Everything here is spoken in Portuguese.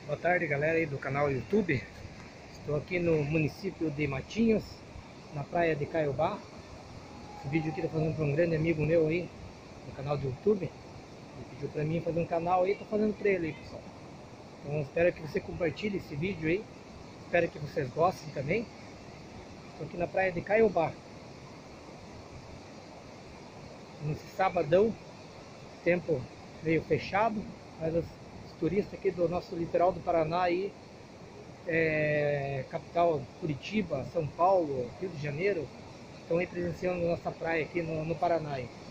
Boa tarde, galera aí do canal YouTube. Estou aqui no município de Matinhos, na praia de Caiobá. Esse vídeo aqui estou fazendo para um grande amigo meu aí, do canal do YouTube. Ele pediu para mim fazer um canal aí, estou fazendo para ele aí, pessoal. Então espero que você compartilhe esse vídeo aí. Espero que vocês gostem também. Estou aqui na praia de Caiobá. Nesse sabadão, tempo meio fechado, mas os turistas aqui do nosso litoral do Paraná aí, capital Curitiba, São Paulo, Rio de Janeiro, estão aí presenciando nossa praia aqui no Paraná.